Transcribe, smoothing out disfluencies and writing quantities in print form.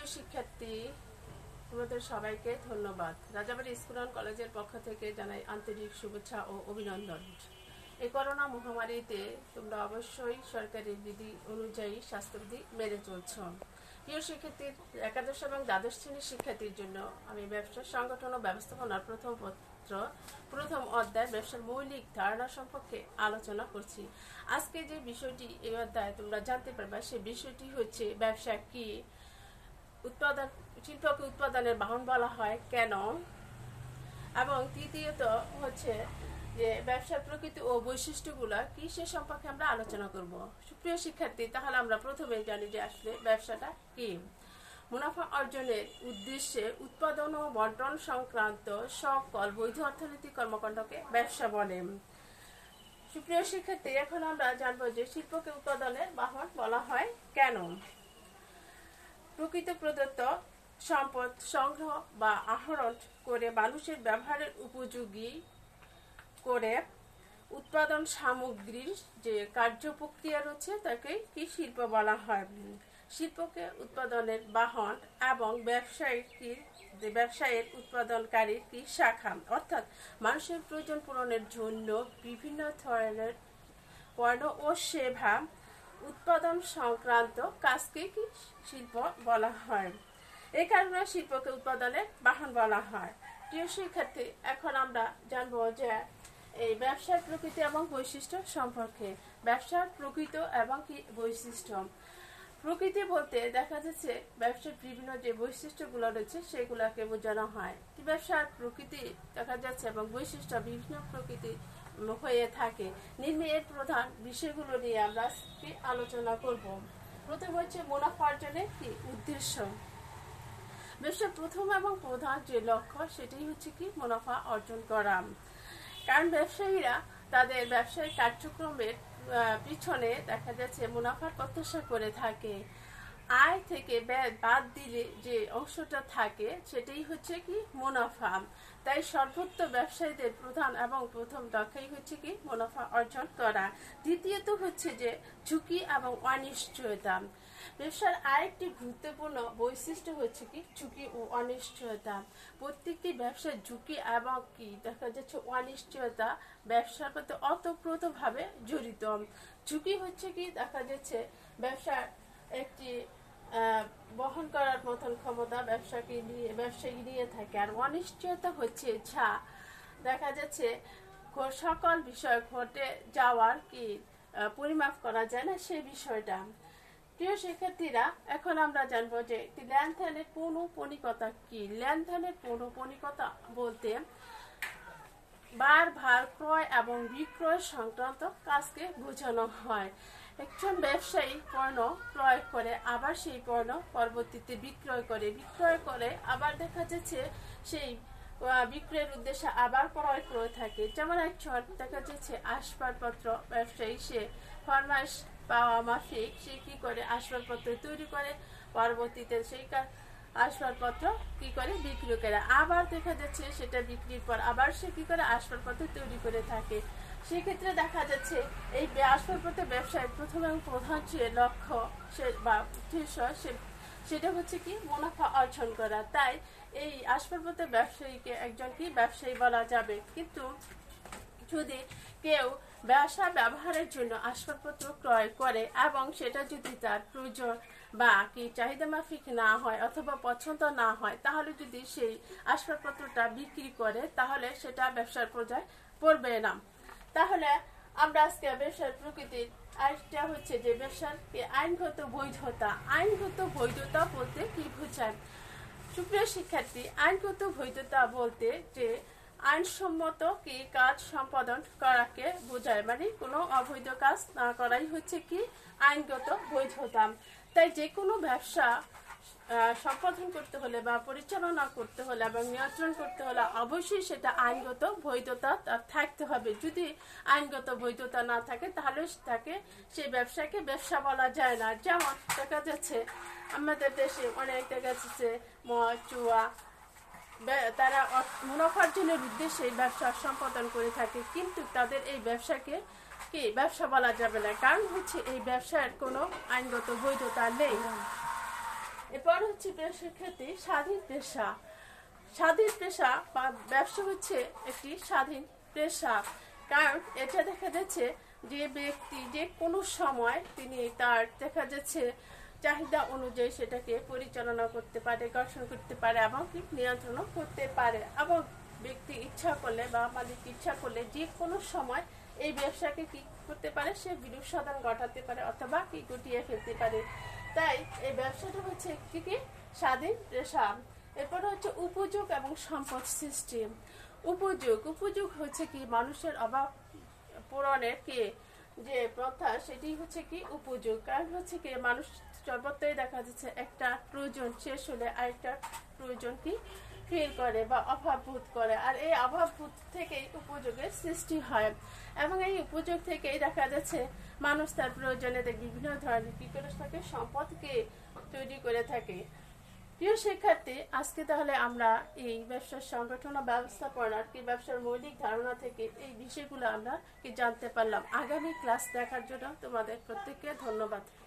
শিক্ষার্থী, তোমাদের সবাইকে ধন্যবাদ। রাজাবাড়ী স্কুল অ্যান্ড কলেজের পক্ষ থেকে জানাই আন্তরিক শুভেচ্ছা ও অভিনন্দন। এই করোনা মহামারীতে তোমরা অবশ্যই সরকারি বিধি অনুযায়ী স্বাস্থ্যবিধি মেনে চলছ। প্রিয় শিক্ষার্থীর একাদশ এবং দ্বাদশ শ্রেণীর শিক্ষার্থীর জন্য আমি ব্যবসা সংগঠন ও ব্যবস্থাপনার প্রথম অধ্যায় ব্যবসার মৌলিক ধারণা সম্পর্কে আলোচনা করছি। আজকে যে বিষয়টি এই অধ্যায়ে তোমরা জানতে পারবে সেই বিষয়টি হচ্ছে ব্যবসা কি, শিল্পকে উৎপাদনের বাহন বলা হয় কেন, এবং তৃতীয়ত হচ্ছে যে ব্যবসার প্রকৃতি ও বৈশিষ্ট্যগুলো কি সে সম্পর্কে আমরা আলোচনা করব। সুপ্রিয় শিক্ষার্থী, তাহলে আমরা প্রথমে জানি যে আসলে ব্যবসাটা কি। মুনাফা অর্জনের উদ্দেশ্যে উৎপাদন ও বন্টন সংক্রান্ত সকল বৈধ অর্থনৈতিক কর্মকাণ্ডকে ব্যবসা বলে। সুপ্রিয় শিক্ষার্থী, এখন আমরা জানবো যে শিল্পকে উৎপাদনের বাহন বলা হয় কেন। প্রকৃত প্রদত্ত সম্পদ সংগ্রহ বা আহরণ করে মানুষের ব্যবহারের উপযোগী করে উৎপাদন সামগ্রীর যে কার্য প্রক্রিয়া রয়েছে তাকে কি শিল্প বলা হয়। শিল্পকে উৎপাদনের বাহন এবং ব্যবসায়ের উৎপাদনকারীর কি শাখা, অর্থাৎ মানুষের প্রয়োজন পূরণের জন্য বিভিন্ন ধরনের পণ্য ও সেবা উৎপাদন সংক্রান্ত কাজকে কি শিল্প বলা হয়। এই কারণে শিল্পকে উৎপাদনের বাহন বলা হয়। প্রিয় শিক্ষার্থী, এখন আমরা জানবো যে এই ব্যবসার প্রকৃতি এবং বৈশিষ্ট্য সম্পর্কে। ব্যবসার প্রকৃত এবং কি বৈশিষ্ট্য। প্রকৃতি বলতে দেখা যাচ্ছে ব্যবসার বিভিন্ন যে বৈশিষ্ট্যগুলো রয়েছে সেগুলোকে বোঝানো হয়। ব্যবসার প্রকৃতি দেখা যাচ্ছে এবং বৈশিষ্ট্য বিভিন্ন প্রকৃতি হয়ে থাকে। নিম্নে এর প্রধান বিষয়গুলো নিয়ে আমরা আলোচনা করব। প্রথম হচ্ছে মুনাফা অর্জনের কি উদ্দেশ্য। ব্যবসার প্রথম এবং প্রধান যে লক্ষ্য সেটাই হচ্ছে কি মুনাফা অর্জন করা। কারণ ব্যবসায়ীরা তাদের ব্যবসায়িক কার্যক্রমের পিছনে দেখা যাচ্ছে মুনাফার প্রত্যাশা করে থাকে। আয় থেকে ব্যয় বাদ দিলে যে অংশটা থাকে সেটাই হচ্ছে কি মুনাফা। তাই সর্বত্র ব্যবসায়ীদের প্রধান এবং প্রথম লক্ষ্যই হচ্ছে কি মুনাফা অর্জন করা। দ্বিতীয়ত হচ্ছে যে ঝুঁকি এবং অনিশ্চয়তা। ব্যবসার আরেকটি গুরুত্বপূর্ণ বৈশিষ্ট্য হচ্ছে কি ঝুঁকি ও অনিশ্চয়তা। প্রত্যেকটি ব্যবসার ঝুঁকি এবং কি দেখা যাচ্ছে অনিশ্চয়তা ব্যবসার প্রতি ওতপ্রোতভাবে জড়িত। ঝুঁকি হচ্ছে কি দেখা যাচ্ছে ব্যবসার একটি বহন করার মতন ক্ষমতা ব্যবসায়ী নিয়ে থাকে। আর অনিশ্চয়তা হচ্ছে যা দেখা যাচ্ছে সকল বিষয় ঘটে যাওয়ার কি পরিমাপ করা যায় না সেই বিষয়টা। প্রিয় শিক্ষার্থীরা, এখন আমরা জানবো যে লেনদেনের পৌনঃপুনিকতা কি। লেনদেনের পৌনঃপুনিকতা বলতে ভার ক্রয় এবং বিক্রয় সংক্রান্ত কাজকে বোঝানো হয়। একজন ব্যবসায়ী পণ্য ক্রয় করে আবার সেই পণ্য পরবর্তীতে বিক্রয় করে আবার দেখা যাচ্ছে সেই বিক্রয়ের উদ্দেশ্যে আবার ক্রয় করে থাকে। যেমন একজন দেখা যাচ্ছে আসবাবপত্র ব্যবসায়ী, সে ফরমাইশ পাওয়া মাফিক সে কি করে আসবাবপত্র তৈরি করে, পরবর্তীতে সেই আসবাবপত্র কি করে বিক্রি করে, আবার দেখা যাচ্ছে সেটা বিক্রির পর আবার সে কি করে আসবাবপত্র তৈরি করে থাকে। সেক্ষেত্রে দেখা যাচ্ছে এই আসবাবপত্র ব্যবসায় প্রথম এবং প্রধান যে লক্ষ্য বা উদ্দেশ্য সেটা হচ্ছে কি মুনাফা অর্জন করা। তাই এই আসবাবপত্র ব্যবসায়ীকে একজন কি ব্যবসায়ী বলা যাবে। কিন্তু যদি কেউ ব্যবহারের জন্য আসবাবপত্র ক্রয় করে এবং সেটা যদি তার প্রয়োজন বা কি চাহিদা মাফিক না হয় অথবা পছন্দ না হয়, তাহলে যদি সেই আসবাবপত্রটা বিক্রি করে তাহলে সেটা ব্যবসার পর্যায়ে পড়বে না। তাহলে আমরা আজকে ব্যবসার প্রকৃতির আরেকটা হচ্ছে যে ব্যবসার আইনগত বৈধতা। আইনগত বৈধতা বলতে কি বোঝায়। সুপ্রিয় শিক্ষার্থী, আইনগত বৈধতা বলতে যে আইনসম্মত কি কাজ সম্পাদন করাকে বোঝায়, মানে কোনো অবৈধ কাজ না করাই হচ্ছে কি আইনগত বৈধতা। তাই যে কোনো ব্যবসা সম্পাদন করতে হলে বা পরিচালনা করতে হলে এবং নিয়ন্ত্রণ করতে হলে অবশ্যই সেটা আইনগত বৈধতা থাকতে হবে। যদি আইনগত বৈধতা না থাকে তাহলে সেই ব্যবসাকে ব্যবসা বলা যায় না। যেমন দেখা যাচ্ছে আমাদের দেশে অনেক দেখা যাচ্ছে মদ জুয়া তারা মুনাফার্জনের উদ্দেশ্যে ব্যবসা সম্পাদন করে থাকে, কিন্তু তাদের এই ব্যবসাকে কি ব্যবসা বলা যাবে না। কারণ হচ্ছে এই ব্যবসার কোনো আইনগত বৈধতা নেই। এরপর হচ্ছে প্রিয় শিক্ষার্থী স্বাধীন পেশা। স্বাধীন পেশা বা ব্যবসা হচ্ছে একটি স্বাধীন পেশা, কারণ এটা দেখা যাচ্ছে যে ব্যক্তি যে কোনো সময় তিনি তার দেখা যাচ্ছে চাহিদা অনুযায়ী সেটাকে পরিচালনা করতে পারে, গঠন করতে পারে এবং কি নিয়ন্ত্রণ করতে পারে, এবং ব্যক্তি ইচ্ছা করলে বা মালিক ইচ্ছা করলে যে কোনো সময় এই ব্যবসাকে কি করতে পারে, সে বিরূপ সাধন ঘটাতে পারে অথবা কি গুটিয়ে ফেলতে পারে। তাই এই ব্যবসাটা হচ্ছে কি কি স্বাধীন পেশা। এরপরে হচ্ছে উপযোগ এবং সম্পদ সৃষ্টি। উপযোগ হচ্ছে কি মানুষের অভাব পূরণের কি যে প্রথা, সেটি হচ্ছে কি উপযোগ। কারণ হচ্ছে কি মানুষ সর্বত্রই দেখা যাচ্ছে একটা প্রয়োজন শেষ হলে আরেকটা প্রয়োজন কি ফিল করে বা অভাব বোধ করে, আর এই অভাব বোধ থেকেই উপযোগের সৃষ্টি হয়, এবং এই উপযোগ থেকেই দেখা যাচ্ছে মানুষ তার প্রয়োজনে বিভিন্ন ধরনের কি করে থাকে, সম্পদকে তৈরি করে থাকে। প্রিয় শিক্ষার্থী, আজকে তাহলে আমরা এই ব্যবসার সংগঠন ও ব্যবস্থাপনার কি ব্যবসার মৌলিক ধারণা থেকে এই বিষয়গুলো আমরা কি জানতে পারলাম। আগামী ক্লাস দেখার জন্য তোমাদের প্রত্যেককে ধন্যবাদ।